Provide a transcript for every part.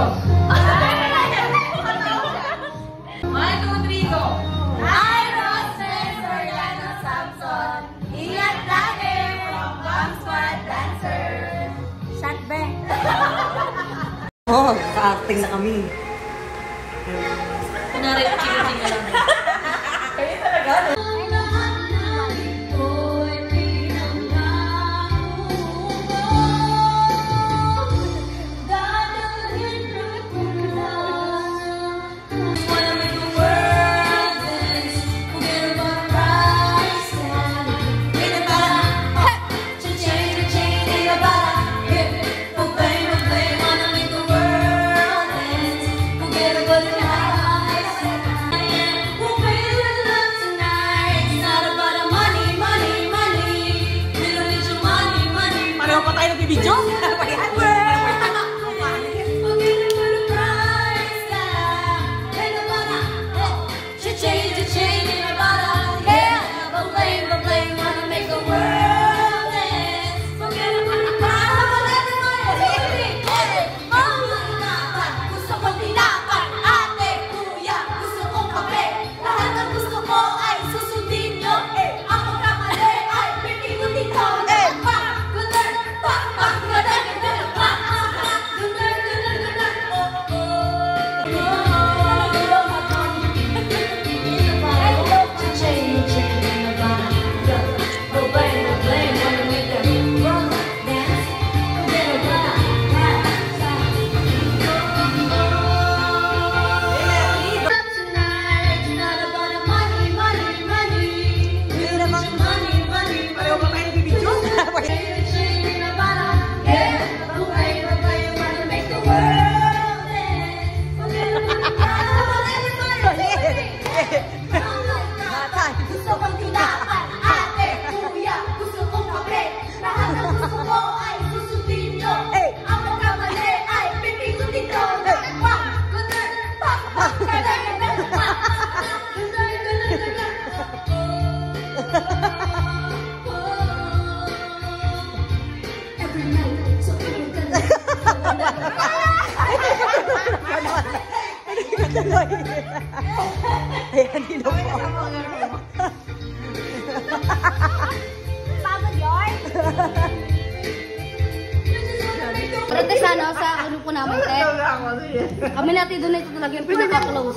One, two, three, go! Hi, Roses, Oriano, Samson. Ingat lagi from Bomb Squad Dancer. Shot back. Oh, ka-acting na kami. Kunwari, chika-chika lang. Kayo talaga, no? Video? Ayan, hindi po. Pagod yun? Parate sa ano, sa grupo namin, te. Kami natin doon ito talaga yung pinaka-close.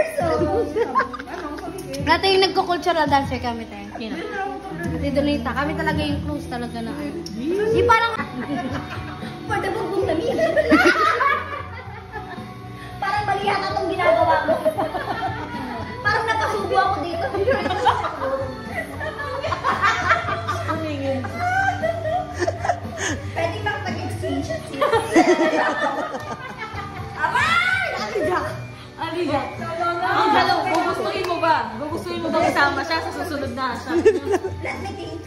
Natin yung nagko-cultural dancer kami, te. Natin doon ito. Kami talaga yung close talaga na. Di parang... Pagdabog kong lamig. Parang mali yata itong ginagawa mo. Parang nakasubo ako dito. Pwede bang mag-exchange? Aray! Aligat! Aligat! Ang dalaw, gugustuhin mo ba? Gugustuhin mo ba kasama siya sa susunod na siya? Let me think.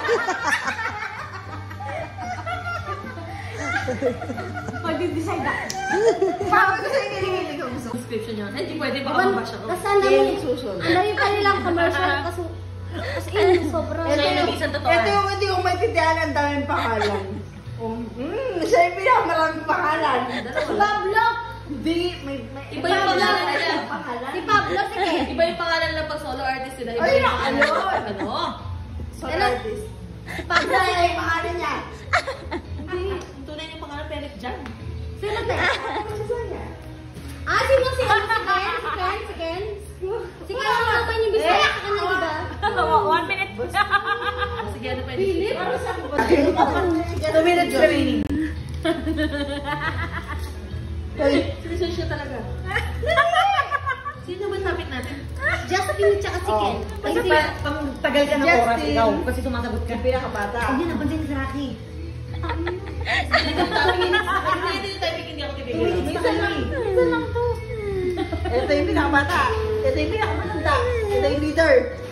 Pag-decide ako. Sabi ko sa'yo nililig ako gusto. Description yun. Hindi pwede baka mabasya ko. Kasi ang dami ang dami pa nilang commercial kasi sobra. Siya yung isang totoo. Ito yung hindi ko maintindihan, ang daming pangalan. Siya yung pinakamaraming pangalan. Si Pablo! Hindi, may Iba yung pangalan nila. Si Pablo, sige. Iba yung pangalan lang pag solo artist sila. Iba Ay, yung pangalan. ano? Solo Ano? artist. Si Pablo, Yung pangalan niya. Hindi. Ang tunay niyang pangalan, Pelip Jan. sino te? Si Ken? Si Ken ang naman yung bisaya sa kanya, di ba? 1 minute. Sige, ano pwede? Philip? 2 minutes remaining. Sino siya talaga? Sino ba topic natin? Josephine tsaka si Ken. Kasi pang tagal ka ng oras ikaw, kasi sumasagot ka. Pinakabata. Hindi napansin si Rocky. Hindi yung topic, hindi ako titigil. Minsan lang to. Ito yung pinakabata. Ito yung pinakamatanda. Ito yung leader.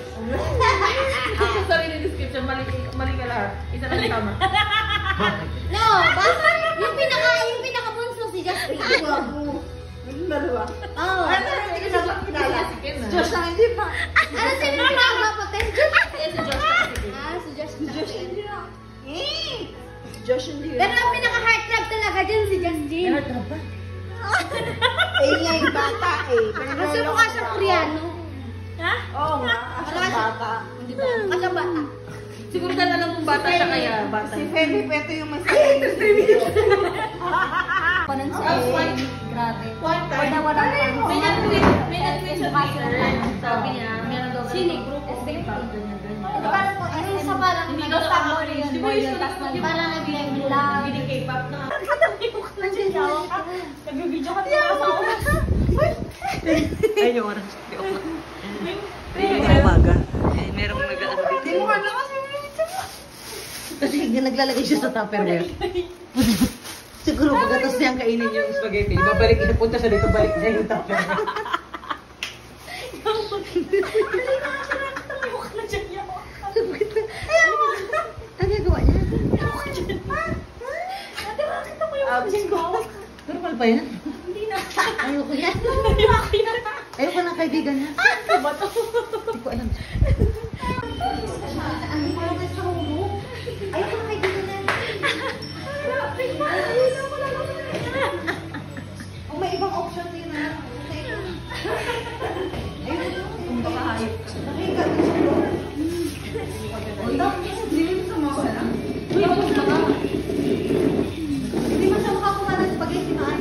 Sorry na description, mali ka lahat. Isa lang yung tama. No, basta yung pinaka-bunso si Justin. Yung dalawa. Oo. Ano hindi ka siya kilala? Si Ken, ah. Diyos lang hindi pa. Ano sino yung pinaka-gwapote? Si Josh kasi si Ken. Si Justin. Josh hindi. Pero ang pinaka-heartthrob talaga dyan si Justin. Heartthrob ba? Eh, niya yung bata eh. Kasi mukha siyang Koreano. Ha? Oo nga, asang bata. Di ba? Kasi bata. Siguro ka na lang kung bata siya kaya bata. Si Felipe, ito yung mas sarili. Panang si grabe. Wala wala. May nag-tweet sa Twitter. Sabi niya, meron daw group of people. Ito parang po, ano sa parang Hindi daw sa ako rin. Di ba yung parang nag-level lang. Hindi K-pop na. Nag-video ka na sa ako. Ayun yung oras. May umaga. Eh, merong nag-ano dito. Hindi mo kala kasi Kasi naglalagay siya sa Tupperware. Siguro pagkatas niyang kainin yung spaghetti, babalik, punta siya dito, balik niya yung Tupperware. Ano gagawa niya? Normal ba yan? Hindi na. Ayoko yan. Ayoko ng kaibigan niya. Hindi ko alam. Ayoko na kaibigan na. Oh, may ibang option din na. Ayun, baka hayop. Nakika din siya doon. Hindi mo sa mga wala. Hindi mo siya makakuha ng spaghetti man.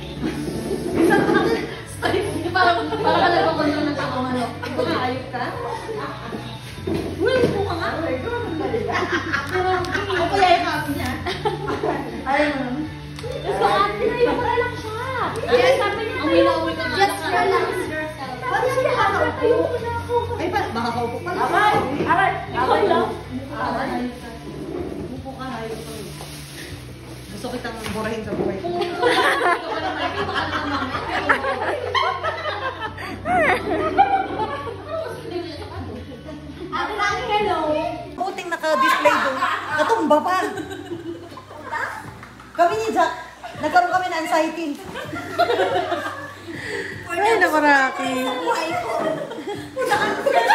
Parang kalabang ko doon ng takong ano. Baka ayok ka? Uy, po ka nga. Ako kaya yung kapi niya. Ayun. Gusto ka, tinayok ko na lang siya. Yes, sabi niya. Ang minawin ka nga. Just relax. Paano siya nakakaupo? Ay, baka kaupo pa. Aray lang. Upo ka, hayop ka. Gusto kitang burahin sa buhay. Ate Nani, hello. Puting naka-display doon. Natumba pa. Kami ni Jack, nagkaroon kami ng anxiety. Ay, naku, Rocky.